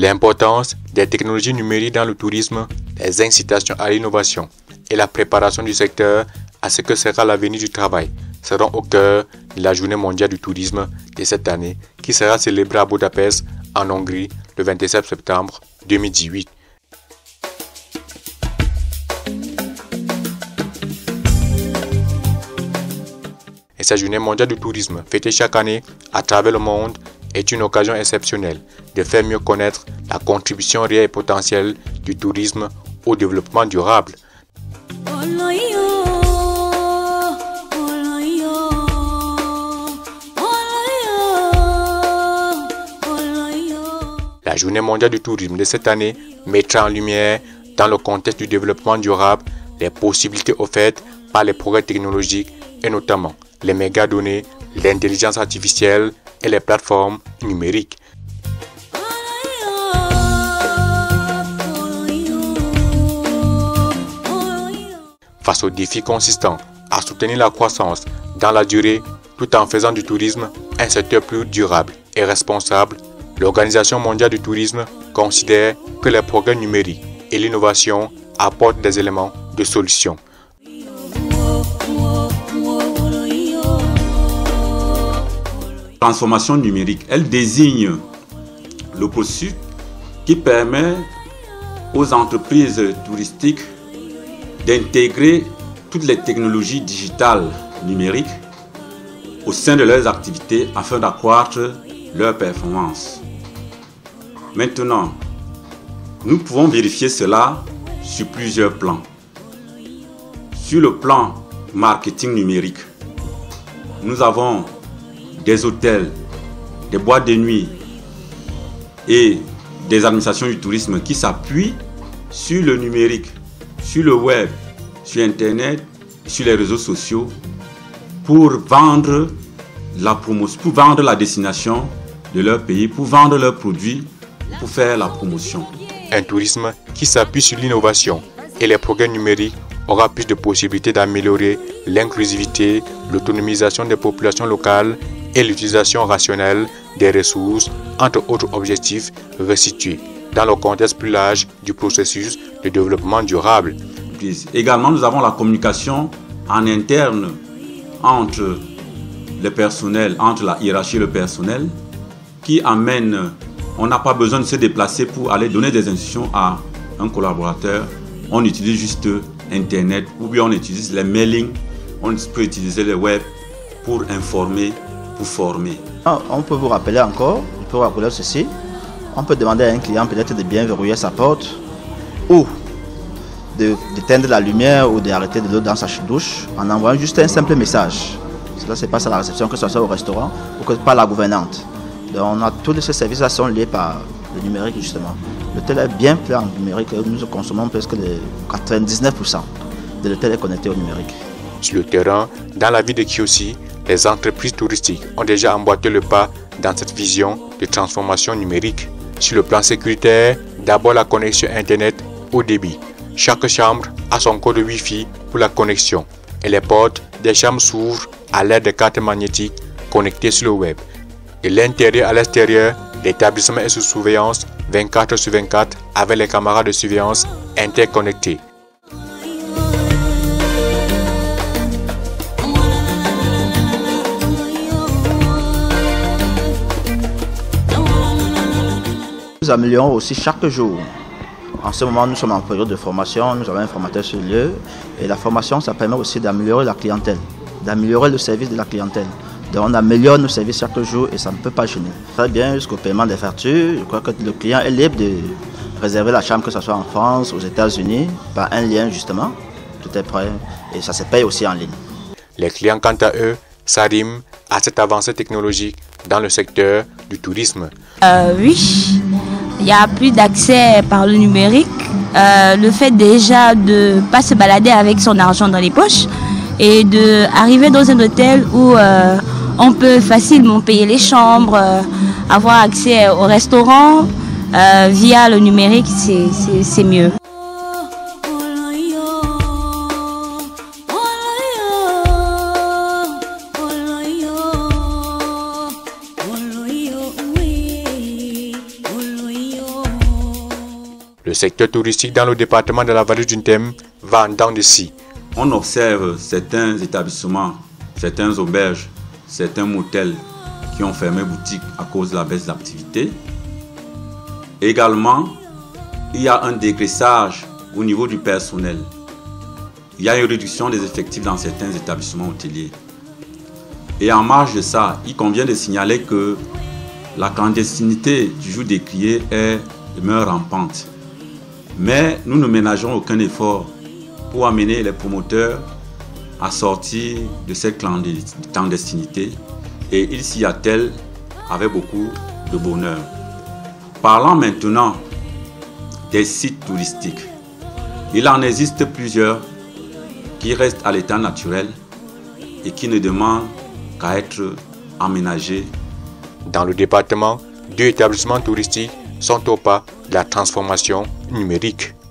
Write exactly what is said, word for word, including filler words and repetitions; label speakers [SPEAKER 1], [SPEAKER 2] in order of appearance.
[SPEAKER 1] L'importance des technologies numériques dans le tourisme, les incitations à l'innovation et la préparation du secteur à ce que sera l'avenir du travail seront au cœur de la Journée mondiale du tourisme de cette année qui sera célébrée à Budapest, en Hongrie, le vingt-sept septembre deux mille dix-huit. Et cette Journée mondiale du tourisme, fêtée chaque année à travers le monde, est une occasion exceptionnelle de faire mieux connaître la contribution réelle et potentielle du tourisme au développement durable. La Journée mondiale du tourisme de cette année mettra en lumière, dans le contexte du développement durable, les possibilités offertes par les progrès technologiques et notamment les mégadonnées, l'intelligence artificielle et les plateformes numériques. Face aux défis consistants à soutenir la croissance dans la durée tout en faisant du tourisme un secteur plus durable et responsable, l'Organisation mondiale du tourisme considère que les progrès numériques et l'innovation apportent des éléments de solution.
[SPEAKER 2] La transformation numérique, elle désigne le processus qui permet aux entreprises touristiques d'intégrer toutes les technologies digitales numériques au sein de leurs activités afin d'accroître leur performance. Maintenant, nous pouvons vérifier cela sur plusieurs plans. Sur le plan marketing numérique, nous avons des hôtels, des boîtes de nuit et des administrations du tourisme qui s'appuient sur le numérique, sur le web, sur Internet, sur les réseaux sociaux pour vendre la promotion, pour vendre la destination de leur pays, pour vendre leurs produits, pour faire la promotion.
[SPEAKER 1] Un tourisme qui s'appuie sur l'innovation et les progrès numériques aura plus de possibilités d'améliorer l'inclusivité, l'autonomisation des populations locales et l'utilisation rationnelle des ressources, entre autres objectifs resitués dans le contexte plus large du processus de développement durable.
[SPEAKER 2] Également, nous avons la communication en interne entre les personnels, entre la hiérarchie et le personnel, qui amène, on n'a pas besoin de se déplacer pour aller donner des instructions à un collaborateur. On utilise juste Internet ou bien on utilise les mailings, on peut utiliser le web pour informer, pour former.
[SPEAKER 3] On peut vous rappeler encore, je peux vous rappeler ceci, on peut demander à un client peut-être de bien verrouiller sa porte ou d'éteindre la lumière ou d'arrêter de l'eau dans sa douche en envoyant juste un simple message. Cela se passe à la réception, que ce soit au restaurant ou que par la gouvernante. Donc on a tous ces services-là sont liés par le numérique justement. L'hôtel est bien plein en numérique, nous consommons presque de quatre-vingt-dix-neuf pour cent de l'hôtel est connecté au numérique.
[SPEAKER 1] Sur le terrain, dans la ville de Kiyosi, les entreprises touristiques ont déjà emboîté le pas dans cette vision de transformation numérique. Sur le plan sécuritaire, d'abord la connexion Internet haut débit. Chaque chambre a son code Wi-Fi pour la connexion et les portes des chambres s'ouvrent à l'aide de cartes magnétiques connectées sur le web. De l'intérieur à l'extérieur, l'établissement est sous surveillance vingt-quatre sur vingt-quatre avec les caméras de surveillance interconnectées.
[SPEAKER 3] Nous améliorons aussi chaque jour. En ce moment, nous sommes en période de formation, nous avons un formateur sur lieu et la formation, ça permet aussi d'améliorer la clientèle, d'améliorer le service de la clientèle. Donc on améliore nos services chaque jour et ça ne peut pas gêner. Très bien jusqu'au paiement des factures, je crois que le client est libre de réserver la chambre, que ce soit en France, aux États-Unis, par un lien justement, tout est prêt et ça se paye aussi en ligne.
[SPEAKER 1] Les clients, quant à eux, s'arriment à cette avancée technologique dans le secteur du tourisme.
[SPEAKER 4] Euh, oui, il y a plus d'accès par le numérique. Euh, le fait déjà de ne pas se balader avec son argent dans les poches et d'arriver dans un hôtel où euh, on peut facilement payer les chambres, euh, avoir accès au restaurant euh, via le numérique, c'est mieux.
[SPEAKER 5] Oh,
[SPEAKER 1] Le secteur touristique dans le département de la vallée du Ntem va en dents de scie.
[SPEAKER 2] On observe certains établissements, certaines auberges, certains motels qui ont fermé boutique à cause de la baisse d'activité. Également, il y a un dégraissage au niveau du personnel. Il y a une réduction des effectifs dans certains établissements hôteliers. Et en marge de ça, il convient de signaler que la clandestinité du jour décrié est demeure rampante. Mais nous ne ménageons aucun effort pour amener les promoteurs à sortir de cette clandestinité et ils s'y attellent avec beaucoup de bonheur. Parlons maintenant des sites touristiques. Il en existe plusieurs qui restent à l'état naturel et qui ne demandent qu'à être aménagés.
[SPEAKER 1] Dans le département, deux établissements touristiques sont au pas de la transformation numérique.